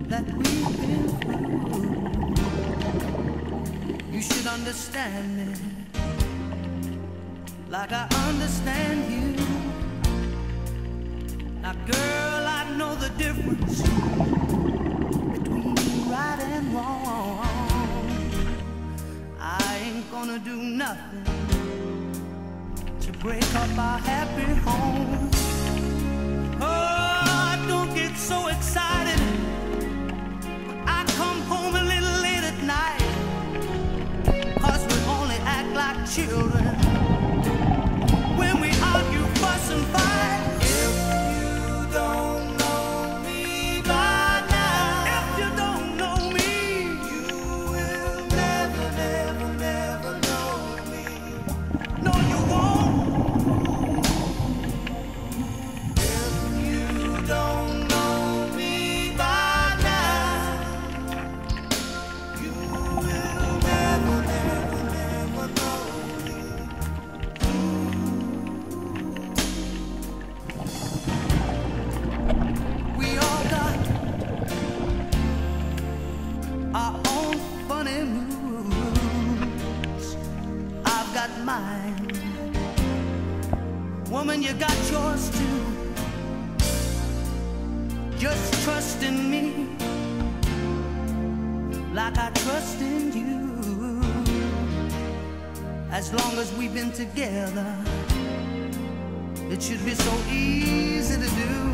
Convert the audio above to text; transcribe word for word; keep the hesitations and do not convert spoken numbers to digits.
that we've been through. You should understand me like I understand you. Now girl, I know the difference between right and wrong. I ain't gonna do nothing to break up our happy home. Oh, don't get so excited when I come home a little late at night, 'cause we only act like children when we argue, fuss and fight. If you don't know me by now, if you don't know me, you will never, never, never know me. No, you won't. If you don't know me by now, you will never, never, never know me. We all got our own funny moods. I've got mine. Woman, you got yours too. Just trust in me like I trust in you. As long as we've been together, it should be so easy to do.